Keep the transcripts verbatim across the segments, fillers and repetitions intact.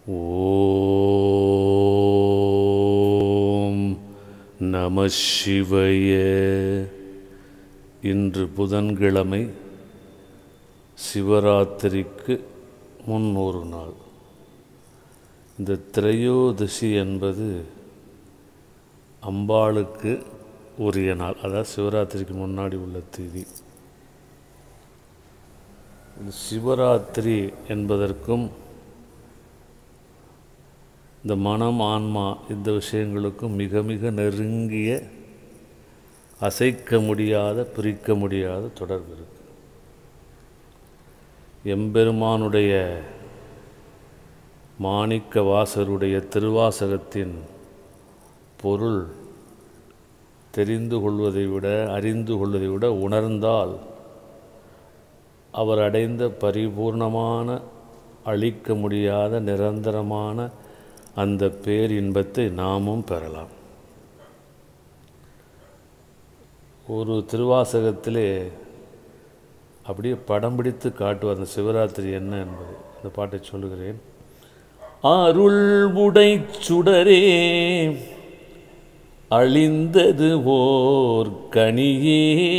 ஓம் நம சிவாய. இன்று புதன்கிழமை, சிவராத்திரிக்கு முன்னொரு நாள். இந்த திரையோதசி என்பது அம்பாளுக்கு உரிய நாள், அதாவது சிவராத்திரிக்கு முன்னாடி உள்ள தேதி. இந்த சிவராத்திரி என்பதற்கும் இந்த மனம், ஆன்மா, இந்த விஷயங்களுக்கும் மிக மிக நெருங்கிய, அசைக்க முடியாத, பிரிக்க முடியாத தொடர்பு இருக்கு. எம்பெருமானுடைய மாணிக்க வாசருடைய திருவாசகத்தின் பொருள் தெரிந்து கொள்வதை விட, அறிந்து கொள்வதை விட உணர்ந்தால் அவர் அடைந்த பரிபூர்ணமான, அழிக்க முடியாத, நிரந்தரமான அந்த பேரின்பத்தை நாமும் பெறலாம். ஒரு திருவாசகத்திலே அப்படியே படம் பிடித்து காட்டுவார் அந்த சிவராத்திரி என்ன என்பது. அந்த பாட்டை சொல்லுகிறேன். அருள் உடை சுடரே அழிந்தது ஓர் கனியே,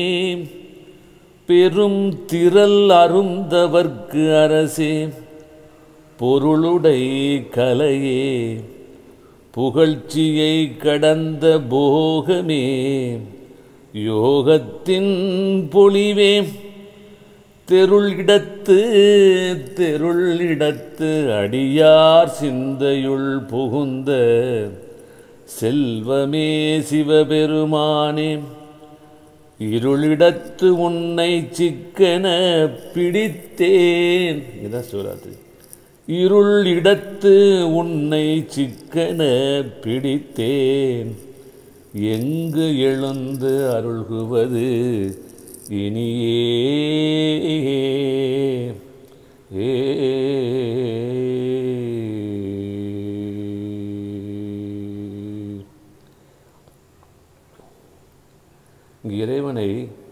பெரும் திரள் அருந்தவர்க்கு அரசே, பொருளுடை கலையே, புகழ்ச்சியை கடந்த போகமே, யோகத்தின் பொலிவே, தெருள் இடத்து தெருள் இடத்து அடியார் சிந்தையுள் புகுந்த செல்வமே சிவபெருமானே, இருளிடத்து உன்னை சிக்கன பிடித்தேன். இதுதான் சிவராத்திரி. இருள் இடத்து உன்னை சிக்கன பிடித்தேன், எங்கு எழுந்து அருள்குவது இனியே. ஏ இறைவனை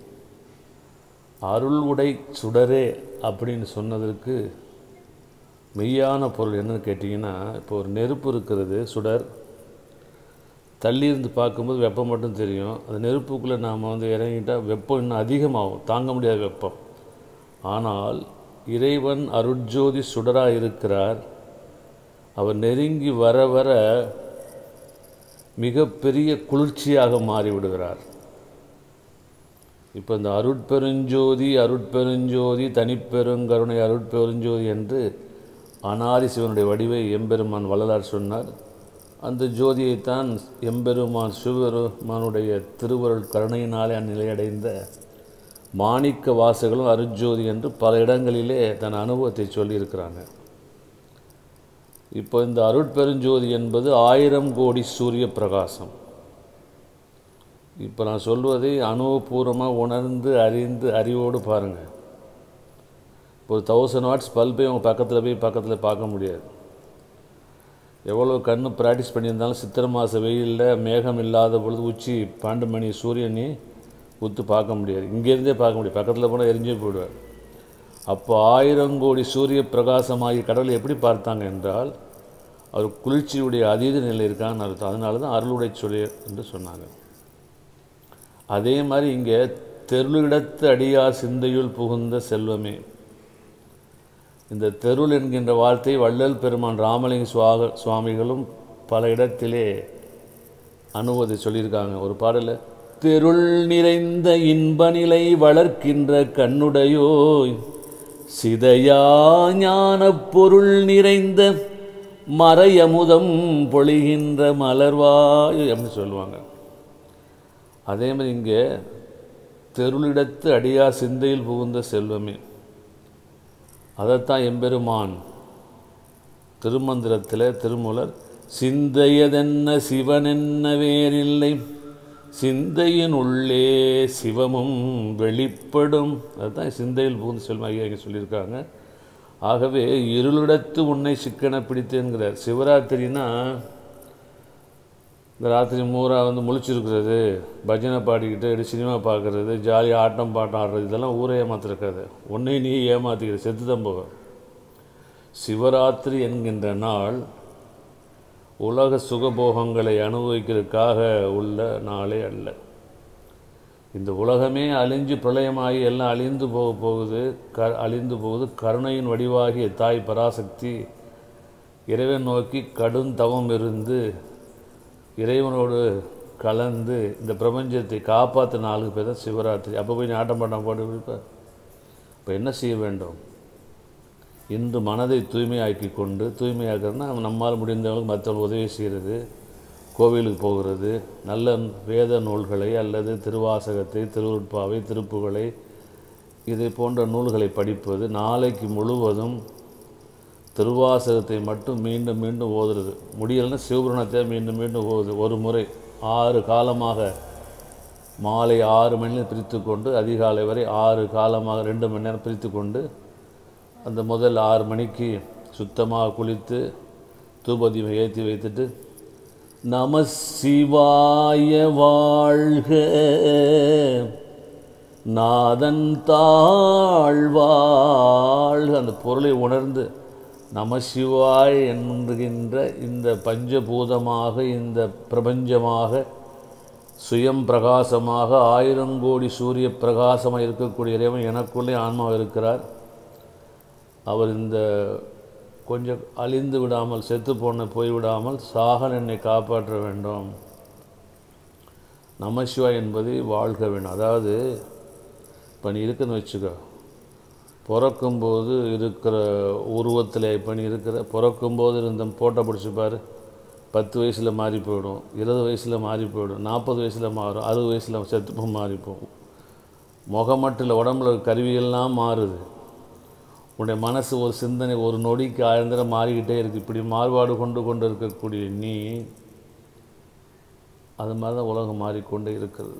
அருள் உடை சுடரே அப்படின்னு சொன்னதற்கு மெய்யான பொருள் என்னன்னு கேட்டிங்கன்னா, இப்போ ஒரு நெருப்பு இருக்கிறது, சுடர். தள்ளி இருந்து பார்க்கும்போது வெப்பம் மட்டும் தெரியும். அந்த நெருப்புக்குள்ளே நாம் வந்து இறங்கிட்டால் வெப்பம் இன்னும் அதிகமாகும், தாங்க முடியாத வெப்பம். ஆனால் இறைவன் அருட்ஜோதி சுடராக இருக்கிறார். அவர் நெருங்கி வர வர மிகப்பெரிய குளிர்ச்சியாக மாறிவிடுகிறார். இப்போ இந்த அருட்பெருஞ்சோதி அருட்பெருஞ்சோதி தனிப்பெருங்கருணை அருட்பெருஞ்சோதி என்று அனாதி சிவனுடைய வடிவை எம்பெருமான் வள்ளலார் சொன்னார். அந்த ஜோதியைத்தான் எம்பெருமான் சிவபெருமானுடைய திருவருள் கருணையினாலே அந்நிலையடைந்த மாணிக்க வாசகர்களும் அருட்ஜோதி என்று பல இடங்களிலே தன் அனுபவத்தை சொல்லியிருக்கிறாங்க. இப்போ இந்த அருட்பெருஞ்சோதி என்பது ஆயிரம் கோடி சூரிய பிரகாசம். இப்போ நான் சொல்வதை அனுபவபூர்வமாக உணர்ந்து அறிந்து அறிவோடு பாருங்கள். இப்போ ஒரு தௌசண்ட் வாட்ஸ் பல்பை உங்கள் பக்கத்தில் போய் பக்கத்தில் பார்க்க முடியாது. எவ்வளோ கண்ணு ப்ராக்டிஸ் பண்ணியிருந்தாலும் சித்திரை மாத வெயிலில் மேகம் இல்லாத பொழுது உச்சி பன்னெண்டு மணி சூரியனை உத்து பார்க்க முடியாது. இங்கேருந்தே பார்க்க முடியாது, பக்கத்தில் போனால் எரிஞ்சே போயிடுவார். அப்போ ஆயிரம் கோடி சூரிய பிரகாசமாகி கடவுளை எப்படி பார்த்தாங்க என்றால், அவர் குளிர்ச்சியுடைய அதீத நிலை இருக்கான்னு அர்த்தம். அதனால தான் அருளுடை சுடரே என்று சொன்னாங்க. அதே மாதிரி இங்கே தெருளிடத்து அடியார் சிந்தையுள் புகுந்த செல்வமே. இந்த தெருள் என்கின்ற வார்த்தை வள்ளல் பெருமான் ராமலிங்க சுவாக சுவாமிகளும் பல இடத்திலே அனுபவத்தை சொல்லியிருக்காங்க. ஒரு பாடலில், தெருள் நிறைந்த இன்ப நிலை வளர்க்கின்ற கண்ணுடையோய், சிதையா ஞான பொருள் நிறைந்த மறையமுதம் பொழிகின்ற மலர்வாய் அப்படின்னு சொல்லுவாங்க. அதே மாதிரி இங்கே தெருளிடத்து அடியார் சிந்தையில் புகுந்த செல்வமே, அதைத்தான் எம்பெருமான் திருமந்திரத்தில் திருமூலர் சிந்தையதென்ன சிவனென்ன வேறில்லை, சிந்தையின் உள்ளே சிவமும் வெளிப்படும். அதுதான் சிந்தையில் புகுந்த செல்வம் ஐயா இங்கே சொல்லியிருக்காங்க. ஆகவே இருளிடத்து உன்னை சிக்கன பிடித்தேன்கிறார். சிவராத்திரினா இந்த ராத்திரி மூரா வந்து முழிச்சிருக்கிறது, பஜனை பாடிக்கிட்டு சினிமா பார்க்குறது, ஜாலியாக ஆட்டம் பாட்டம் ஆடுறது, இதெல்லாம் ஊரை ஏமாத்திருக்காது. ஒன்றை நீ ஏமாற்றிக்கிற செத்து தான் போக. சிவராத்திரி என்கின்ற நாள் உலக சுகபோகங்களை அனுபவிக்கிறதுக்காக உள்ள நாளே அல்ல. இந்த உலகமே அழிஞ்சு பிரளயமாகி எல்லாம் அழிந்து போக போகுது க அழிந்து போகுது கருணையின் வடிவாகிய தாய் பராசக்தி இறைவன் நோக்கி கடும் தவம் இருந்து இறைவனோடு கலந்து இந்த பிரபஞ்சத்தை காப்பாற்ற நாளுக்கு பேர் தான் சிவராத்திரி. அப்போ போய் ஆட்டம் பாட்டம் போட்டு விடுப்பார். இப்போ என்ன செய்ய வேண்டும்? இன்று மனதை தூய்மையாக்கி கொண்டு, தூய்மையாக்கிறதுனா நம்மால் முடிந்தவங்களுக்கு மற்றவங்க உதவி செய்கிறது, கோவிலுக்கு போகிறது, நல்ல வேத நூல்களை அல்லது திருவாசகத்தை, திருவுட்பாவை, திருப்புகளை இதை போன்ற நூல்களை படிப்பது, நாளைக்கு முழுவதும் திருவாசகத்தை மட்டும் மீண்டும் மீண்டும் ஓதுறது, முடியலைன்னா சிவபுராணத்தை மீண்டும் மீண்டும் ஓதுது. ஒரு முறை ஆறு காலமாக மாலை ஆறு மணி நேரம் பிரித்து கொண்டு அதிகாலை வரை ஆறு காலமாக ரெண்டு மணி நேரம் பிரித்து கொண்டு அந்த முதல் ஆறு மணிக்கு சுத்தமாக குளித்து தூபதீபம் ஏற்றி வைத்துட்டு நம சிவாய வாழ்க நாதன் தாழ்வாழ்க அந்த பொருளை உணர்ந்து நம சிவாய் என்கின்ற இந்த பஞ்சபூதமாக இந்த பிரபஞ்சமாக சுயம் பிரகாசமாக ஆயிரம் கோடி சூரிய பிரகாசமாக இருக்கக்கூடிய இறைவன் எனக்குள்ளே ஆன்மாவாக இருக்கிறார். அவர் இந்த கொஞ்சம் அழிந்து விடாமல் செத்து போன போய்விடாமல் சாகன் என்னை காப்பாற்ற வேண்டும். நமசிவாய் என்பதை வாழ்க வேண்டும். அதாவது இப்போ நீ இருக்குன்னு வச்சுக்கோ, பிறக்கும்போது இருக்கிற உருவத்தில் இப்போ நீ இருக்கிற பிறக்கும்போது இருந்த போட்டோ பிடிச்சிப்பார், பத்து வயசில் மாறி போயிடும், இருபது வயசில் மாறி போயிடும், நாற்பது வயசில் மாறும், அறுபது வயசில் செத்துப்போ மாறி போகும். முகமட்டில் உடம்புல கருவியெல்லாம் மாறுது. உன்னுடைய மனசு ஒரு சிந்தனை ஒரு நொடிக்கு ஆயிரம் மாறிக்கிட்டே இருக்குது. இப்படி மாறுபாடு கொண்டு கொண்டு இருக்கக்கூடிய நீ அது மாதிரி தான் உலகம் மாறிக்கொண்டே இருக்கிறது.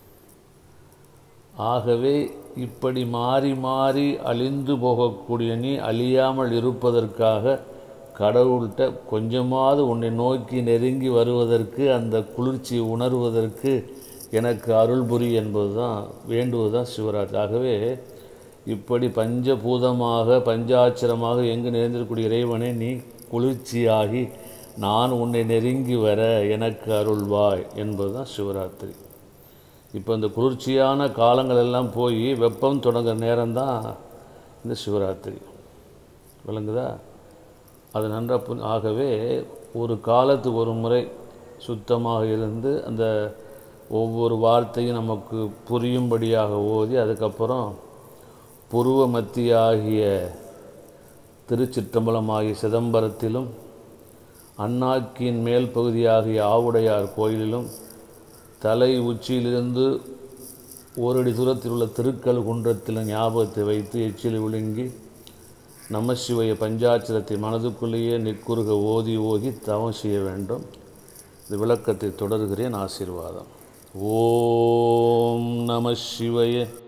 ஆகவே இப்படி மாறி மாறி அழிந்து போகக்கூடிய நீ அழியாமல் இருப்பதற்காக கடவுள்கிட்ட கொஞ்சமாவது உன்னை நோக்கி நெருங்கி வருவதற்கு, அந்த குளிர்ச்சி உணர்வதற்கு எனக்கு அருள் புரி என்பது தான் வேண்டுவது தான் சிவராத்திரி. ஆகவே இப்படி பஞ்சபூதமாக பஞ்சாட்சரமாக எங்கு நிறைந்திருக்கக்கூடிய இறைவனை நீ குளிர்ச்சியாகி நான் உன்னை நெருங்கி வர எனக்கு அருள்வாய் என்பது தான் சிவராத்திரி. இப்போ இந்த குளிர்ச்சியான காலங்கள் எல்லாம் போய் வெப்பம் தொடங்குற நேரம்தான் இந்த சிவராத்திரி. விளங்குதா? அது நன்றாக. ஆகவே ஒரு காலத்துக்கு ஒரு முறை சுத்தமாக இருந்து அந்த ஒவ்வொரு வார்த்தையும் நமக்கு புரியும்படியாக ஓதி அதுக்கப்புறம் புருவ மத்தியாகிய திருச்சிற்றம்பலமாகிய சிதம்பரத்திலும் அண்ணாக்கியின் மேல் பகுதியாகிய ஆவுடையார் கோயிலிலும் தலை உச்சியிலிருந்து ஓரடி தூரத்தில் உள்ள திருக்கல் குன்றத்தில் ஞாபகத்தை வைத்து எச்சில் விழுங்கி நமசிவய பஞ்சாட்சரத்தை மனதுக்குள்ளேயே நிற்குறுக ஓதி ஓதி தவம் செய்ய வேண்டும். இந்த விளக்கத்தை தொடர்கிறேன். ஆசீர்வாதம். ஓம் நம சிவய.